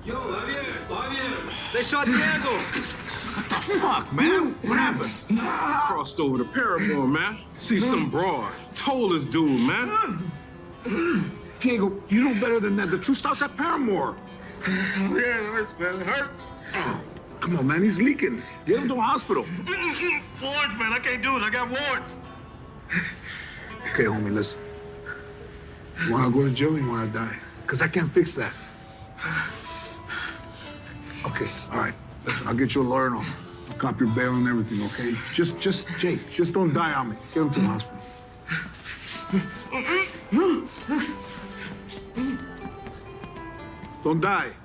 Yo, Javier. They shot Diego. What the fuck, man? What happened? Crossed over to Paramore, man. See some broad. Told this dude, man. Diego, you know better than that. The truth starts at Paramore. Yeah, it hurts, man. It hurts. Oh, come on, man. He's leaking. Get him to a hospital. Warrants, man. I can't do it. I got warrants. Okay, homie, listen. You want to go to jail or you want to die? Because I can't fix that. Okay, all right. Listen, I'll get you a lawyer and I'll cop your bail and everything, okay? Jay, just don't die on me. Get him to the hospital. Don't die.